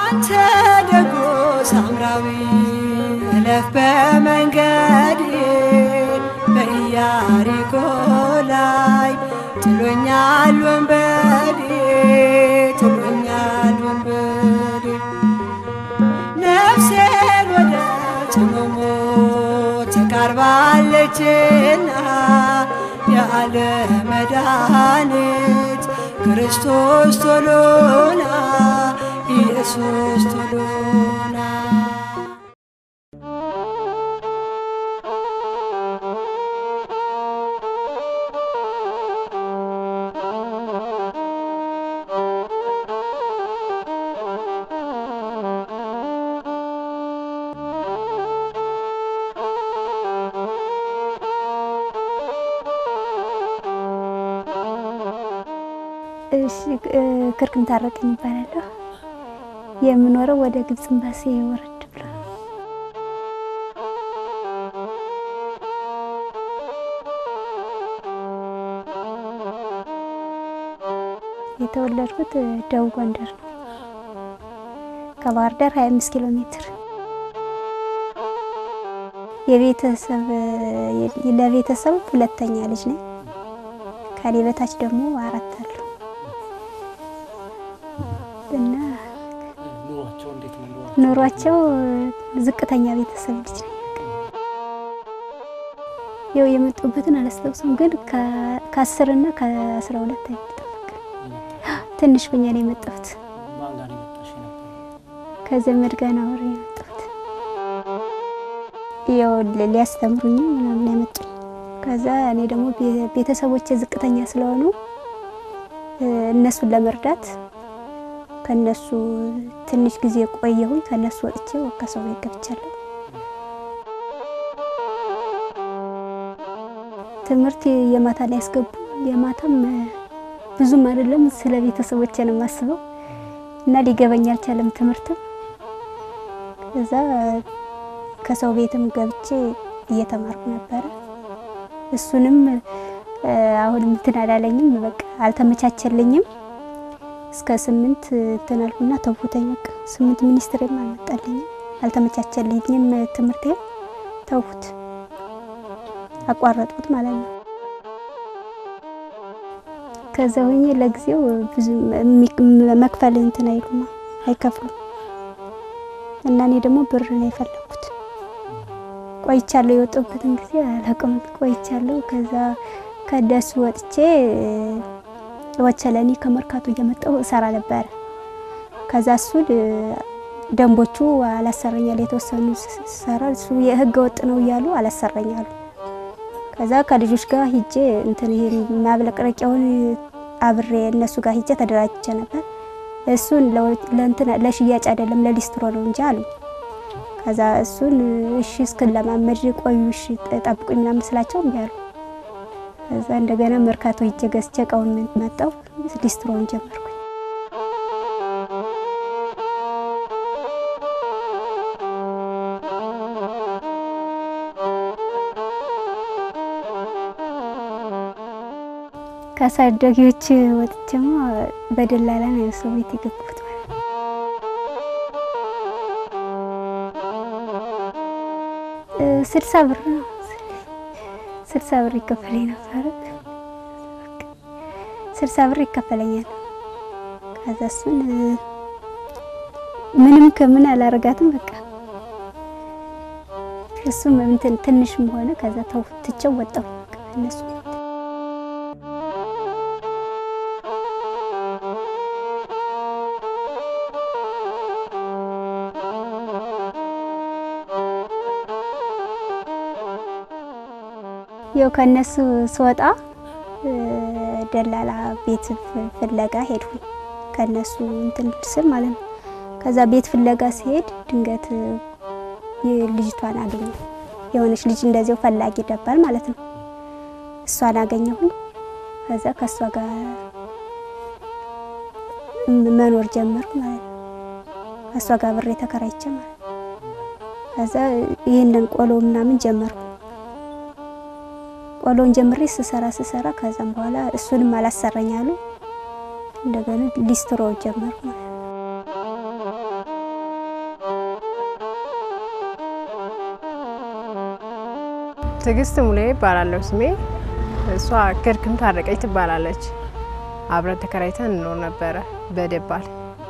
አንተ ደጎ ሳምራዊ እለፍ በመንገዴ በኢያሪኮ ላይ ጥሎኛል ወንበዴ ነፍሴን ወደ ጽሞሞ ተቃርባለችና ያለ መድኃኒት ክርስቶስ ቶሎና ኢየሱስ ቶሎና ክርክም ታረቀኝ ይባላል የምኖረው ወደ ግብጽ ኤምባሲ ወረድ ብሎ የተወለድኩት ደቡብ ጎንደር ነው ከባህር ዳር 25 ኪሎ ሜትር ለቤተሰብ ሁለተኛ ልጅ ነኝ ከኔ በታች ደግሞ አራት አሉ እና ኑሯቸው ዝቅተኛ ቤተሰብ ልጅ ነኝ ያው የመጡበትን አላስታውስም ግን ከ10 እና ከ12 አይጠብቅ ትንሽ በእኛ ላይ የመጣሁት ከዘመድ ጋር ነው የመጣሁት ያው ሊያስተምሩኝ ምናምን ያመጡኝ ከዛ እኔ ደግሞ ቤተሰቦቼ ዝቅተኛ ስለሆኑ እነሱን ለመርዳት ከነሱ ትንሽ ጊዜ ቆየሁኝ ከነሱ ወጥቼ ወከሰው ይገብቻለሁ ትምህርት የማታ ላይ ያስገቡ የማታም ብዙም አይደለም ስለ ቤተሰቦቼ ነው ማስበው እና ሊገበኝ አልቻለም ትምህርት ከዛ ከሰው ቤትም ገብቼ እየተማርኩ ነበር እሱንም አሁን እንተናላለኝም በቃ አልተመቻቸልኝም እስከ 8 ተናልኩና ተውኩተኝ በቃ 8 ሚኒስትርም አልመጣልኝም አልተመቻቸልኝም ትምህርቴ ተውኩት አቋረጥኩት ማለት ነው ከዛውኝ ለጊዜው ብዙ መክፈል እንትን አይሉማ አይከፍሉም እና እኔ ደግሞ ብር ነው የፈለኩት ቆይቻለሁ የወጣሁበትን ጊዜ አላውቅም ቆይቻለሁ ከዛ ከደሱ ወጥቼ ወቸለኒ ከመርካቶ እየመጣሁ ሰራ ነበር ከዛ እሱ ደንቦቹ አላሰረኛል የተወሰኑ ሰራ እሱ የህግ ወጥ ነው ይያሉ አላሰረኛሉ ከዛ ከልጆች ጋር ሂጄ እንትን ይሄ ማብለቅረቂያውን አብሬ እነሱ ጋር ሂጄ ተደራጅቼ ነበር እሱን ለእንትን ለሽያጭ አይደለም ለሊስትሮ ነው እንጂ አሉ ከዛ እሱን እሺ እስከለማመድ ቆዩ እሺ ተጣብቁኝ ምናምን ስላቸው እንዲያሉ ከዛ እንደገና መርካቶ ሂጄ ገዝቼ ቃውን መጣው ሊስትሮን ጀመርኩ ከሳደጊዎች ወጥቼማ በደላላ ነው ሰው ቤት የገባሁት 60 ብር 60 ብር ይከፈለኝ ነበር 60 ብር ይከፈለኛል ከዛ እሱን ምንም ከምን አላረጋትም በቃ እሱም እንትን ትንሽም ሆነ ከዛ ተውትቸው ወጣሁ እነሱ ያው ከነሱ ስወጣ ደላላ ቤት ፍለጋ ሄድኩኝ ከነሱ እንትን ስል ማለት ነው ከዛ ቤት ፍለጋ ሲሄድ ድንገት የልጅቷን አገኘሁ የሆነች ልጅ እንደዚያው ፈላጊ ደባል ማለት ነው እሷን አገኘሁኝ ከዛ ከሷ ጋር መኖር ጀመርኩ ማለት ነው ከሷ ጋር ብሬ ተከራይቼ ማለት ከዛ ይሄንን ቆሎ ምናምን ጀመርኩ ቆሎን ጀምሬ ስሰራ ከዛም በኋላ እሱንም አላሰረኛሉ እንደገና ሊስትሮ ጀመርኩ ትግስት ሙሌ ይባላለሁ ስሜ እሷ ክርክም ታረቀኝ ትባላለች አብረን ተከራይተን እንኖር ነበር በደባል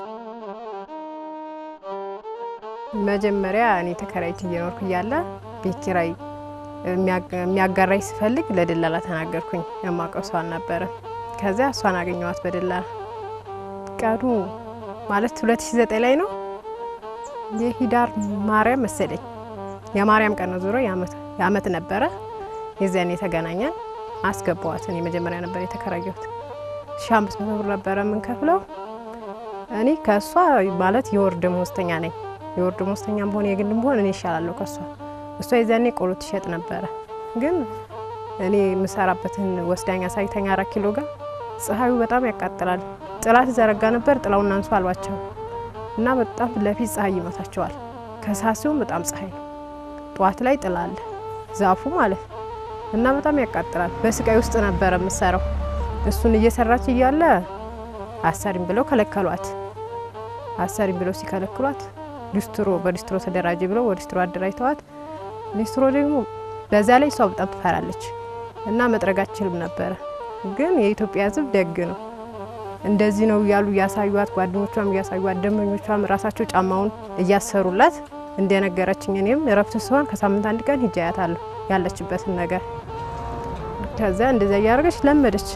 መጀመሪያ እኔ ተከራይቼ እየኖርኩ እያለ ቤት ኪራይ የሚያጋራይ ስፈልግ ለደላላ ተናገርኩኝ የማውቀው ሰው አልነበረም ከዛ እሷን አገኘኋት በደላላ ቀኑ ማለት 2009 ላይ ነው የሂዳር ማርያም መሰለኝ የማርያም ቀን ነው ዙሮ ያመት ነበረ የዛኔ ተገናኘን አስገባዋት እኔ መጀመሪያ ነበር የተከራየሁት 1500 ብር ነበር የምንከፍለው እኔ ከሷ ማለት የወር ደመወዝተኛ ነኝ የወር ደመወዝተኛም ሆነ የግልም ሆነ እኔ ይሻላለሁ ከሷ እሷ የዛኔ ቆሎ ትሸጥ ነበር ግን እኔ ምሰራበትን ወስዳኛ ሳይተኛ 4 ኪሎ ጋር ፀሐዩ በጣም ያቃጥላል ጥላት ዘረጋ ነበር ጥላውና አንሱ አልባቸው እና በጣም ለፊት ፀሐይ ይመታቸዋል ከሳሲው በጣም ፀሐይ ጧት ላይ ጥላል ዛፉ ማለት እና በጣም ያቃጥላል በስቃይ ውስጥ ነበር የምሰራው እሱን እየሰራች ይያለ አሰሪም ብለው ከለከሏት አሰሪም ብለው ሲከለክሏት ሊስትሮ በሊስትሮ ተደራጀ ብለው ወሊስትሮ አደራጅተዋት ሊስትሮ ደግሞ በዛ ላይ ሰው በጣም ትፈራለች እና መጥረጋችልም ነበር ግን የኢትዮጵያ ሕዝብ ደግ ነው እንደዚህ ነው ያሉ ያሳዩት ጓደኞቿም ያሳዩት ደመኞቿም ራሳቸው ጫማውን እያሰሩላት እንደነገረችኝ እኔም ረፍት ሲሆን ከሳምንት አንድ ቀን ሂጃያታለሁ ያለችበትን ነገር ከዛ እንደዛ ያርገሽ ለመደች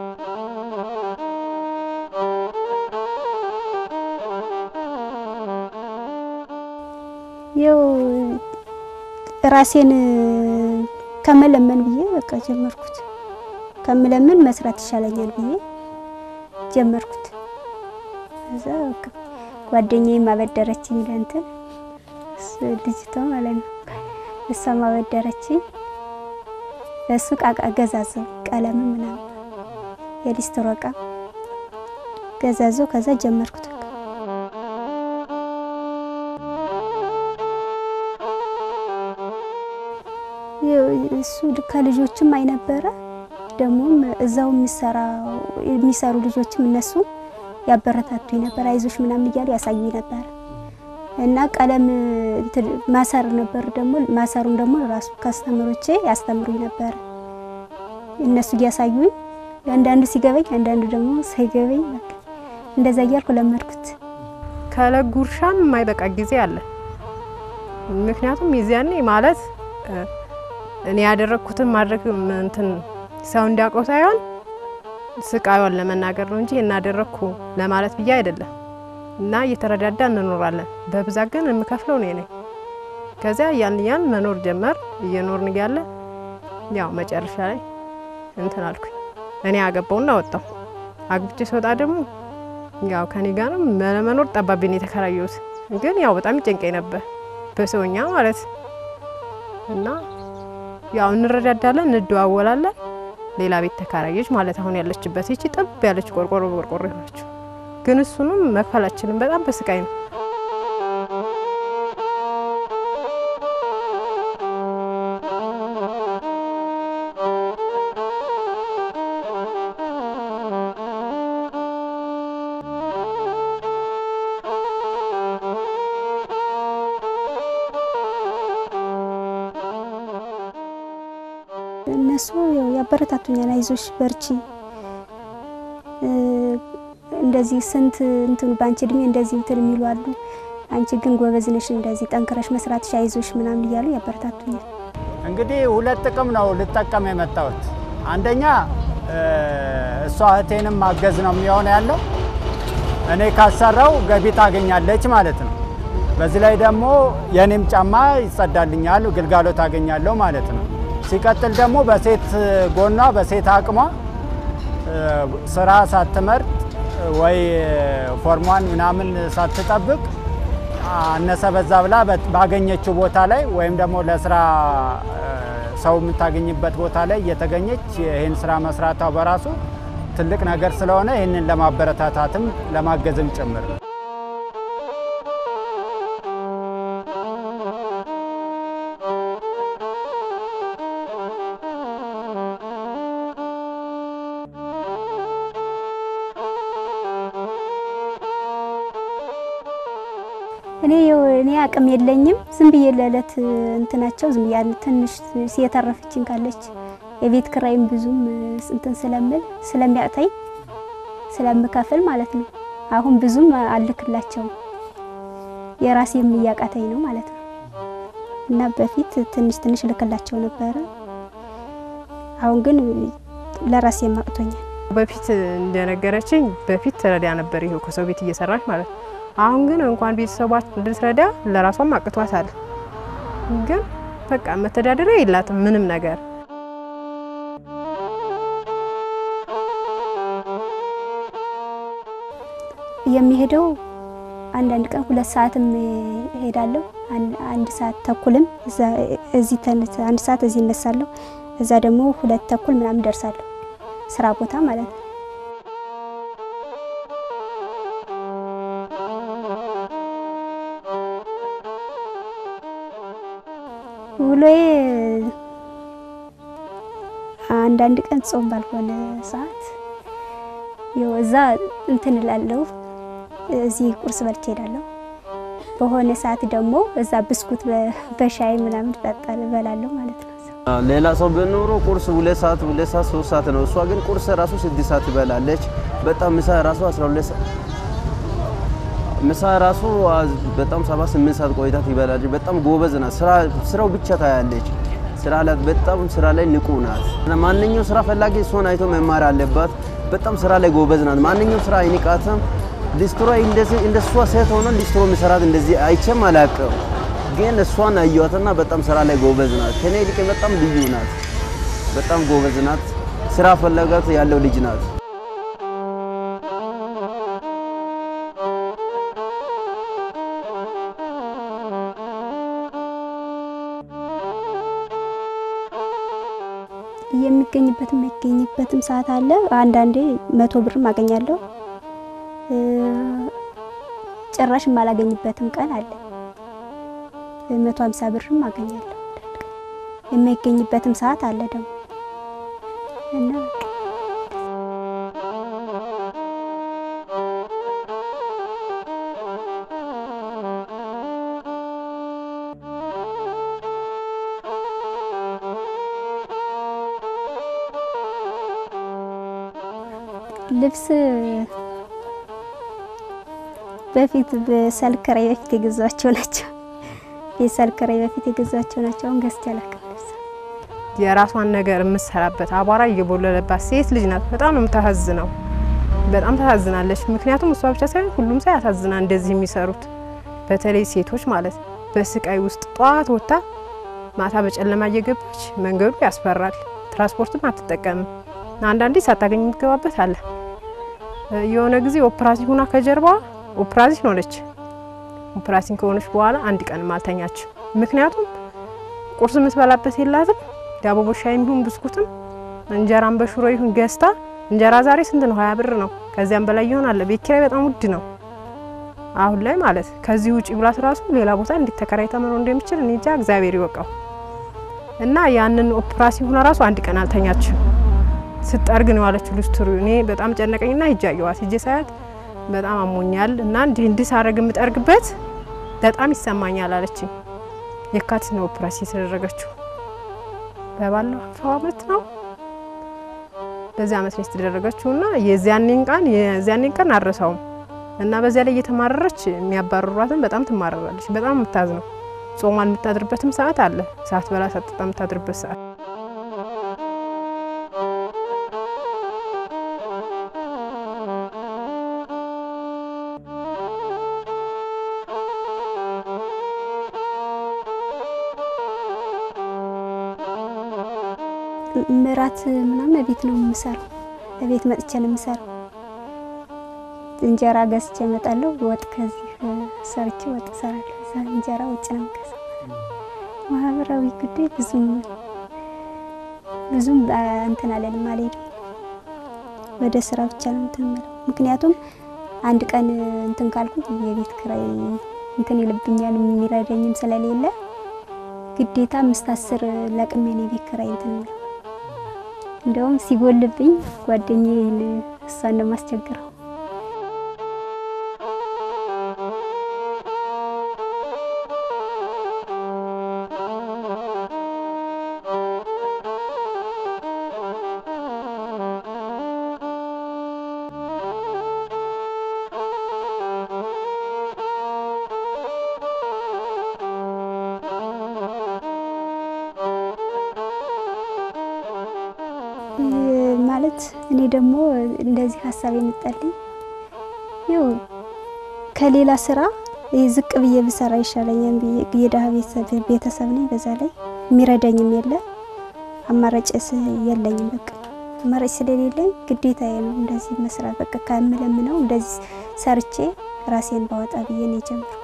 ይው ራሴን ከመለመን ብዬ በቃ ጀመርኩት ከመለመን መስራት ይሻለኛል ብዬ ጀመርኩት እዛ ጓደኛዬ ማበደረችኝ ለእንትን ልጅቷ ማለት ነው እሷ ማበደረችኝ ለሱቅ ገዛዘው ቀለም ምናምን የሊስትሮ ዕቃ ገዛዘው ከዛ ጀመርኩት እሱ ከልጆችም አይነበረ ደሞም እዛው የሚሰሩ ልጆችም እነሱ ያበረታቱኝ ነበር አይዞሽ ምናምን ይያሉ ያሳዩኝ ነበር እና ቀለም ማሰር ነበር ደሞ ማሰሩም ደሞ ራሱ ካስተምሮቼ ያስተምሩኝ ነበር እነሱ ያሳዩኝ አንዳንዱ ሲገበኝ አንዳንዱ ደሞ ሳይገበኝ በቃ እንደዛ ያልኩ ለመድኩት ከለጉርሻም ማይበቃ ጊዜ አለ ምክንያቱም ይዚያኔ ማለት እኔ ያደረኩትን ማድረግ እንትን ሰው እንዲያውቀው ሳይሆን ስቃዩን ለመናገር ነው እንጂ እናደረኩ ለማለት ብዬ አይደለም እና እየተረዳዳን እንኖራለን በብዛት ግን የምከፍለው ነው እኔ ከዛ ያን መኖር ጀመር እየኖርን ያለ ያው መጨረሻ ላይ እንትን አልኩኝ እኔ አገባውና ወጣው አግብቼ ስወጣ ደግሞ ያው ከኔ ጋርም መኖር ጠባብኝ የተከራየሁት ግን ያው በጣም ይጨንቀኝ ነበር በሰውኛ ማለት እና ያው እንረዳዳለን እንደዋወላለን ሌላ ቤት ተከራየች ማለት አሁን ያለችበት እቺ ጥብ ያለች ቆርቆሮ ነች ግን እሱንም መከላችንን በጣም በስቃይ ነው እነሱ ያበረታቱኛል አይዞሽ በርቺ እንደዚህ ስንት እንትን ባንቺ እድሜ እንደዚህ እንትን የሚሉ አሉ አንቺ ግን ጎበዝ ነሽ እንደዚህ ጠንክረሽ መስራትሽ አይዞሽ ምናምን ይያሉ ያበረታቱኛል እንግዲህ ሁለት ጥቅም ነው ልጠቀም የመጣሁት አንደኛ እሷ እህቴንም ማገዝ ነው የሚሆነው ያለው እኔ ካሰራው ገቢ ታገኛለች ማለት ነው በዚህ ላይ ደግሞ የኔም ጫማ ይጸዳልኛል ግልጋሎት አገኛለሁ ማለት ነው ሲቀጥል ደግሞ በሴት ጎኗ በሴት አቅሟ ስራ ሳትመርጥ ወይ ፎርማን ምናምን ሳትጠብቅ አነሰ በዛ ብላ ባገኘችው ቦታ ላይ ወይም ደግሞ ለስራ ሰው የምታገኝበት ቦታ ላይ እየተገኘች ይሄን ስራ መስራቷ በራሱ ትልቅ ነገር ስለሆነ ይሄንን ለማበረታታትም ለማገዝም ጭምር እኔ አቅም የለኝም ዝም ብዬ ለለት እንትናቸው ዝም ያን ትንሽ ሲያተረፍችን ካለች የቤት ክራይም ብዙም እንትን ስለሚያቅተኝ ስለምከፍል ማለት ነው አሁን ብዙም አልክላቸው የራሴም ያቃተኝ ነው ማለት ነው እና በፊት ትንሽ ልክላቸው ነበር አሁን ግን ለራሴ ማቅቶኛል በፊት እንደነገረችኝ በፊት ተረዳ ነበር ይሄው ከሰው ቤት እየሰራች ማለት አሁን ግን እንኳን ቤተሰቧት እንድትረዳ ለራሷም አቅቷታል ግን በቃ መተዳደሪያ የላትም ምንም ነገር የሚሄደው አንድ ቀን 2 ሰዓትም ሄዳለሁ አንድ ሰዓት ተኩልም እዚህ አንድ ሰዓት እዚህ እነሳለሁ እዛ ደግሞ 2 ተኩል ምናምን ደርሳለሁ ስራ ቦታ ማለት ነው ውሎዬ አንድ ቀን ጾም ባልሆነ ሰዓት የወዛ እንትን እላለሁ እዚህ ቁርስ በልቼ እሄዳለሁ በሆነ ሰዓት ደግሞ እዛ ብስኩት በሻይ ምናምን ጠጣል እበላለሁ ማለት ነው ሌላ ሰው በኖሮ ቁርስ 2 ሰዓት 3 ሰዓት ነው እሷ ግን ቁርስ ራሱ 6 ሰዓት ይበላለች በጣም ምሳ ራሱ 12 ሰዓት ምሳ ራሱ በጣም 7-8 ሰዓት ቆይታ ትበላለች በጣም ጎበዝ ናት ስራው ብቻ ታያለች ስራ ላይ በጣም ስራ ላይ ንቁ ናት ማንኛውም ስራ ፈላጊ እሷን አይቶ መማር አለባት በጣም ስራ ላይ ጎበዝ ናት ማንኛውም ስራ አይንቃትም ሊስትሮ እንደሷ ሴት ሆኖ ሊስትሮ መስራት እንደዚህ አይቼም አላውቅም ግን እሷን አየዋትና በጣም ስራ ላይ ጎበዝ ናት ከኔ ልክ በጣም ልዩ ናት በጣም ጎበዝ ናት ስራ ፈላጋት ያለው ልጅ ናት የሚገኝበትም ሰዓት አለ አንዳንዴ 100 ብርም አገኛለሁ ጭራሽ ማላገኝበትም ቀን አለ 150 ብርም አገኛለሁ የሚገኝበትም ሰዓት አለ ደግሞ እና ልብስ በፊት በሰልከራይ በፊት የገዛቸው ናቸው የሰልከራይ በፊት የገዛቸው ናቸው አሁን ገዝቻለሁ የራሷን ነገር የምትሰራበት አቧራ እየቦለለባት ሴት ልጅ ናት በጣም ነው የምታሳዝነው በጣም ታሳዝናለች ምክንያቱም እሷ ብቻ ሳይሆን ሁሉም ሰው ያሳዝና እንደዚህ የሚሰሩት በተለይ ሴቶች ማለት በስቃይ ውስጥ ጧት ወጣ ማታ በጨለማ እየገባች መንገዱ ያስፈራል ትራንስፖርትም አትጠቀምም አንዳንዴ ሳታገኝ የምትገባበት አለ የሆነ ጊዜ ኦፕራሲዮን ሆና ከጀርባ ኦፕራሲዮን ሆነች ኦፕራሲዮን ከሆነች በኋላ አንድ ቀን ማልተኛች ምክንያቱም ቁርስ የምትበላበት የላትም ዳቦ በሻይም ይሁን ብስኩትም እንጀራም በሽሮ ይሁን ገዝታ እንጀራ ዛሬ ስንት ነው 20 ብር ነው ከዚያም በላይ ይሆናል ቤት ኪራይ በጣም ውድ ነው አሁን ላይ ማለት ከዚህ ውጪ ብላት ራሱ ሌላ ቦታ እንድትከራይታ መኖር እንደምትችል እኔ እንጃ እግዚአብሔር ይወቀው እና ያንን ኦፕራሲዮን ሆና ራሱ አንድ ቀን አልተኛችም ስትጠርግ ነው ያለችው ልስትሩ እኔ በጣም ጨነቀኝና ይጃየዋት እጄ ሳያት በጣም አሞኛል እና እንዲህ ሳረግ የምጠርግበት በጣም ይሰማኛል አለችኝ የካቲት ነው ኦፕራሲዮን ተደረገችው በባለፈው አመት ነው በዚህ አመት ነው ተደረገችውና የዚያንን ቀን አረሳው እና በዚያ ላይ እየተማረረች የሚያባርሯትን በጣም ትማረራለች በጣም የምታዝነው ጾማን የምታድርበትም ሰዓት አለ ሰዓት በላ ሰጥታ የምታድርበት ሰዓት ምራት ምናምን ቤት ነው የምሰራው ቤት መጥቼ ነው የምሰራው እንጀራ ገዝቼ እመጣለሁ ወጥ ከዚህ ሰርቼ ወጥ ሰራለሁ እንጀራ ወጭ ነው ከዛ ማህበራዊ ጉዳይ ብዙም እንትን አለን ማለት ወደ ስራ ብቻ ነው እንትን ማለት ምክንያቱም አንድ ቀን እንትን ካልኩ የቤት ክራይ እንትን ይልብኛል የሚረዳኝም ስለሌለ ግዴታ 5-10 ለቅሜ ነው የቤት ክራይ እንትን እንደውም ሲጎልብኝ ጓደኛዬን እሷን ነው ማስቸገረው ማለት እኔ ደግሞ እንደዚህ ሐሳብ የምጠልኝ ይው ከሌላ ስራ ዝቅ ብዬ ብሰራ ይሻለኛል ብዬ የደሃ ቤተሰብ ነኝ። በዛ ላይ የሚረዳኝም የለ አማራጭስ የለኝም። በቃ አማራጭ ስለሌለኝ ግዴታዬ ነው እንደዚህ መስራት። በቃ ካምለምነው እንደዚህ ሰርቼ ራሴን ባወጣ ብዬ ነው የጀመርኩት።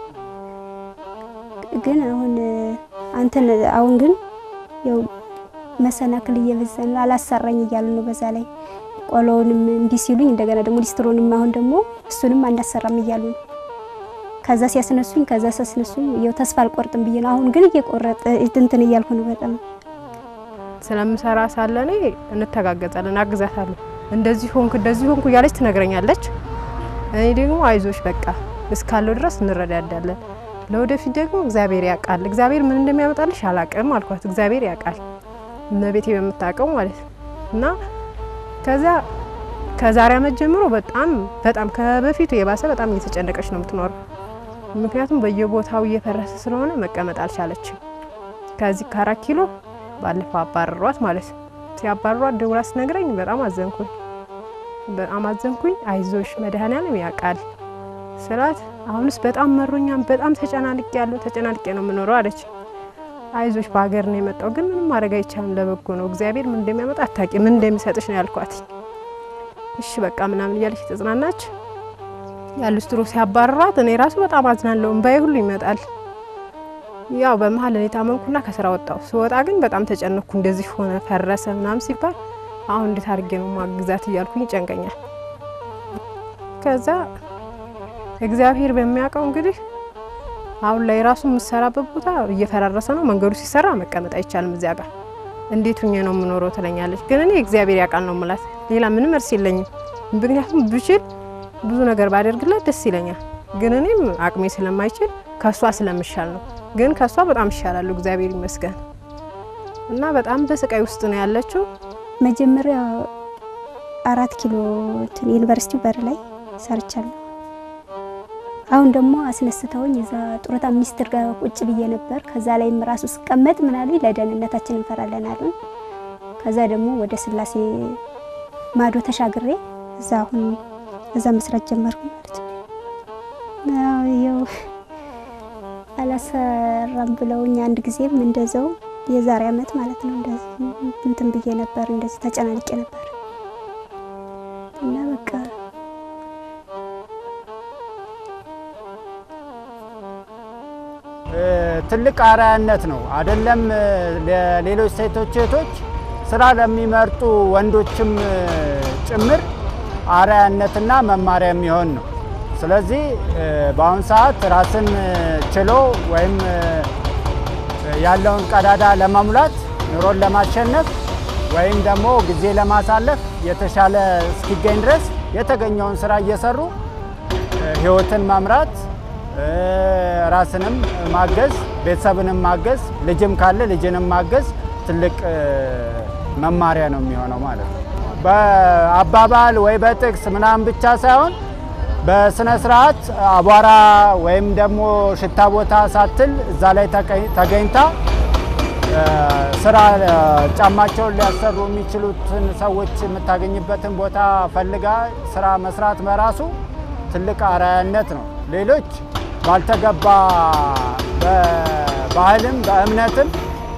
ግን አሁን ግን ያው መሰናክል እየበዛን አላሰራኝ እያሉ ነው። በዛ ላይ ቆሎውንም እንዲ ሲሉኝ እንደገና ደግሞ ሊስትሮንም አሁን ደግሞ እሱንም አንዳሰራም እያሉ ነው። ከዛ ሲያስነሱኝ ከዛ ሲያስነሱኝ ያው ተስፋ አልቆርጥም ብዬ ነው። አሁን ግን እየቆረጠ እንትን እያልኩ ነው። በጣም ስለምሰራ ሳለኔ እንተጋገዛለን፣ አግዛታለሁ። እንደዚህ ሆንኩ ያለች ትነግረኛለች። እኔ ደግሞ አይዞሽ በቃ እስካለው ድረስ እንረዳዳለን። ለወደፊት ደግሞ እግዚአብሔር ያውቃል። እግዚአብሔር ምን እንደሚያመጣልሽ አላቀም አልኳት። እግዚአብሔር ያውቃል እመቤቴ በመታቀው ማለት እና ከዛሬ አመት ጀምሮ በጣም ከበፊቱ የባሰ በጣም እየተጨነቀች ነው የምትኖር። ምክንያቱም በየቦታው እየፈረሰ ስለሆነ መቀመጥ አልቻለችም። ከዚህ ከ4 ኪሎ ባለፈው አባረሯት ማለት ሲያባረሯት ደውላ ስትነግረኝ በጣም አዘንኩኝ። አይዞሽ መድኃኒዓለም ያውቃል ስላት አሁንስ በጣም መሮኛም በጣም ተጨናንቄ ነው የምኖረው አለች። አይዞሽ በአገር ነው የመጣው ግን ምንም ማድረግ አይቻልም ለበጎ ነው እግዚአብሔር ምን እንደሚያመጣ አታቂ ምን እንደሚሰጥሽ ነው ያልኳት። እሺ በቃ ምናምን እያለች ተጽናናች። ያሉስትሮ ሲያባረሯት እኔ ራሱ በጣም አዝናለሁ፣ እንባዬ ሁሉ ይመጣል። ያው በመሃል እኔ ታመምኩና ከስራ ወጣሁ። ስወጣ ግን በጣም ተጨነኩ። እንደዚህ ሆነ ፈረሰ ምናምን ሲባል አሁን እንዴት አድርጌ ነው ማግዛት እያልኩኝ ጨንቀኛል። ከዛ እግዚአብሔር በሚያውቀው እንግዲህ አሁን ላይ ራሱ ምሰራበት ቦታ እየፈራረሰ ነው። መንገዱ ሲሰራ መቀመጥ አይቻልም። እዚያ ጋር እንዴት ሆኜ ነው የምኖረው ትለኛለች። ግን እኔ እግዚአብሔር ያውቃል ነው የምላት። ሌላ ምንም መልስ የለኝም። ምክንያቱም ብችል ብዙ ነገር ባደርግላት ደስ ይለኛል። ግን እኔም አቅሜ ስለማይችል ከሷ ስለምሻል ነው። ግን ከሷ በጣም ይሻላል እግዚአብሔር ይመስገን። እና በጣም በስቃይ ውስጥ ነው ያለችው። መጀመሪያ 4 ኪሎ ዩኒቨርሲቲው በር ላይ ሰርቻለሁ። አሁን ደግሞ አስነስተውኝ እዛ ጡረታ ሚኒስትር ጋር ቁጭ ብዬ ነበር። ከዛ ላይም ራሱ ስቀመጥ ምን አሉኝ ለደህንነታችን እንፈራለን አሉኝ። ከዛ ደግሞ ወደ ስላሴ ማዶ ተሻግሬ እዛ መስራት ጀመርኩ ማለት ነው። ያው አላሰራም ብለውኝ አንድ ጊዜም እንደዛው የዛሬ አመት ማለት ነው እንደዚህ እንትን ብዬ ነበር፣ እንደዚህ ተጨናንቄ ነበር እና በቃ ትልቅ አርአያነት ነው አይደለም ለሌሎች ሴቶች እህቶች ስራ ለሚመርጡ ወንዶችም ጭምር አርአያነትና መማሪያ የሚሆን ነው። ስለዚህ በአሁን ሰዓት ራስን ችሎ ወይም ያለውን ቀዳዳ ለመሙላት ኑሮን ለማሸነፍ ወይም ደግሞ ጊዜ ለማሳለፍ የተሻለ እስኪገኝ ድረስ የተገኘውን ስራ እየሰሩ ህይወትን መምራት ራስንም ማገዝ ቤተሰብንም ማገዝ ልጅም ካለ ልጅንም ማገዝ ትልቅ መማሪያ ነው የሚሆነው ማለት ነው። በአባባል ወይ በጥቅስ ምናምን ብቻ ሳይሆን በስነ ስርዓት አቧራ ወይም ደግሞ ሽታ ቦታ ሳትል እዛ ላይ ተገኝታ ስራ ጫማቸውን ሊያሰሩ የሚችሉትን ሰዎች የምታገኝበትን ቦታ ፈልጋ ስራ መስራት በራሱ ትልቅ አርአያነት ነው። ሌሎች ባልተገባ በባህልም በእምነትም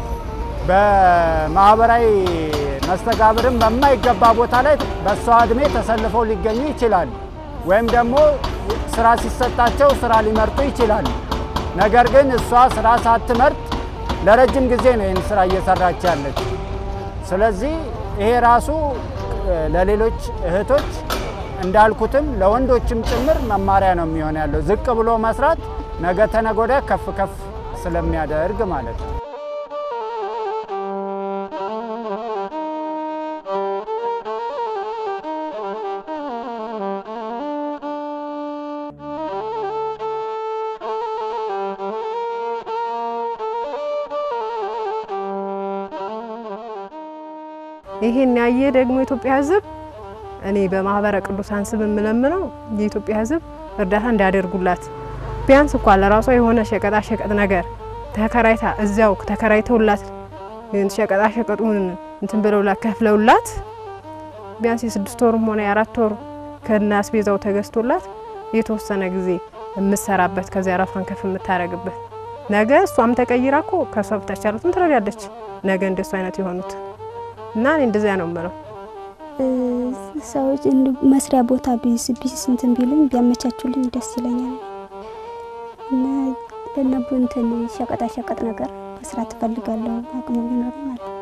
በማህበራዊ መስተጋብርም በማይገባ ቦታ ላይ በሷ እድሜ ተሰልፈው ሊገኙ ይችላል። ወይም ደግሞ ስራ ሲሰጣቸው ስራ ሊመርጡ ይችላል። ነገር ግን እሷ ስራ ሳትመርጥ ለረጅም ጊዜ ነው ይህን ስራ እየሰራች ያለች። ስለዚህ ይሄ ራሱ ለሌሎች እህቶች እንዳልኩትም ለወንዶችም ጭምር መማሪያ ነው የሚሆን ያለው። ዝቅ ብሎ መስራት ነገ ተነገ ወዲያ ከፍ ከፍ ስለሚያደርግ ማለት ነው። ይሄን ያየ ደግሞ ኢትዮጵያ ህዝብ እኔ በማህበረ ቅዱሳን ስም የምለምነው የኢትዮጵያ ህዝብ እርዳታ እንዲያደርጉላት ቢያንስ እንኳን ለራሷ የሆነ ሸቀጣ ሸቀጥ ነገር ተከራይታ እዛው ተከራይተውላት ሸቀጣ ሸቀጡን እንትን ብለውላት ከፍለውላት ቢያንስ የ6 ወርም ሆነ የ4 ወር ከናስ ቤዛው ተገዝቶላት የተወሰነ ጊዜ የምሰራበት ከዚያ ራሷን ከፍ የምታረግበት ነገ እሷም ተቀይራኮ ከሷ በታች ያሉትን ትረዳለች ነገ እንደሱ አይነት ይሆኑት እና እንደዚያ ነው ማለት ሰዎች መስሪያ ቦታ ቢስ እንትን ቢሉኝ ቢያመቻቹልኝ ደስ ይለኛል እና ለነቡ እንትን ሸቀጣ ነገር መስራት ፈልጋለሁ አቅሙ ቢኖር ማለት